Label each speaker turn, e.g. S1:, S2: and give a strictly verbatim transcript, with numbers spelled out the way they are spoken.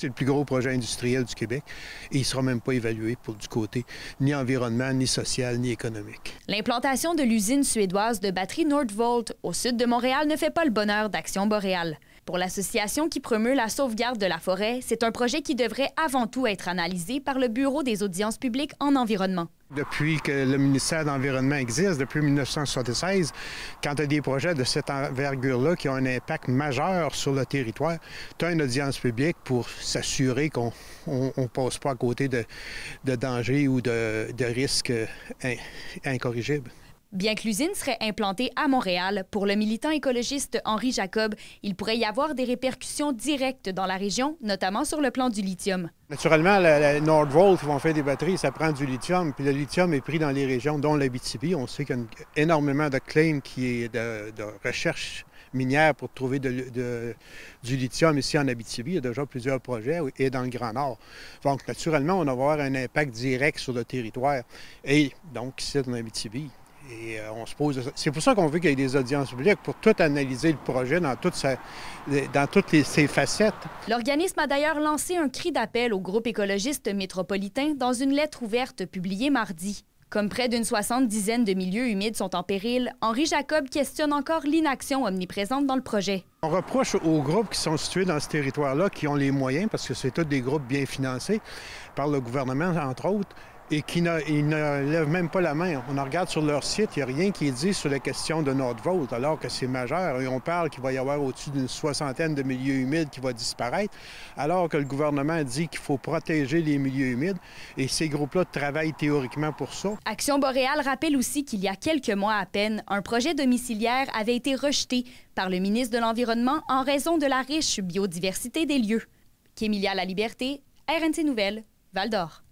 S1: C'est le plus gros projet industriel du Québec et il ne sera même pas évalué pour du côté ni environnement, ni social, ni économique.
S2: L'implantation de l'usine suédoise de batterie Nordvolt au sud de Montréal ne fait pas le bonheur d'Action Boréal. Pour l'association qui promeut la sauvegarde de la forêt, c'est un projet qui devrait avant tout être analysé par le Bureau des audiences publiques en environnement.
S1: Depuis que le ministère de l'Environnement existe, depuis mille neuf cent soixante-seize, quand tu as des projets de cette envergure-là qui ont un impact majeur sur le territoire, tu as une audience publique pour s'assurer qu'on ne passe pas à côté de, de dangers ou de, de risques in, incorrigibles.
S2: Bien que l'usine serait implantée à Montréal, pour le militant écologiste Henri Jacob, il pourrait y avoir des répercussions directes dans la région, notamment sur le plan du lithium.
S1: Naturellement, la, la Nordvolt qui vont faire des batteries, ça prend du lithium. Puis le lithium est pris dans les régions, dont l'Abitibi. On sait qu'il y a énormément de claims qui est de, de recherche minière pour trouver de, de, du lithium ici en Abitibi. Il y a déjà plusieurs projets et dans le Grand Nord. Donc, naturellement, on va avoir un impact direct sur le territoire. Et donc, ici, dans l'Abitibi. Et euh, on se pose... C'est pour ça qu'on veut qu'il y ait des audiences publiques pour tout analyser le projet dans, toute sa... dans toutes les... ses facettes.
S2: L'organisme a d'ailleurs lancé un cri d'appel au groupe écologiste métropolitain dans une lettre ouverte publiée mardi. Comme près d'une soixante-dizaine de milieux humides sont en péril, Henri Jacob questionne encore l'inaction omniprésente dans le projet.
S1: On reproche aux groupes qui sont situés dans ce territoire-là, qui ont les moyens, parce que c'est tous des groupes bien financés par le gouvernement, entre autres, et qui ne, ils ne lèvent même pas la main. On regarde sur leur site, il n'y a rien qui est dit sur la question de Nordvolt, alors que c'est majeur. Et on parle qu'il va y avoir au-dessus d'une soixantaine de milieux humides qui vont disparaître, alors que le gouvernement dit qu'il faut protéger les milieux humides. Et ces groupes-là travaillent théoriquement pour ça.
S2: Action Boréal rappelle aussi qu'il y a quelques mois à peine, un projet domiciliaire avait été rejeté par le ministre de l'Environnement en raison de la riche biodiversité des lieux. Kémilia Laliberté, R N C Nouvelles, Val-d'Or.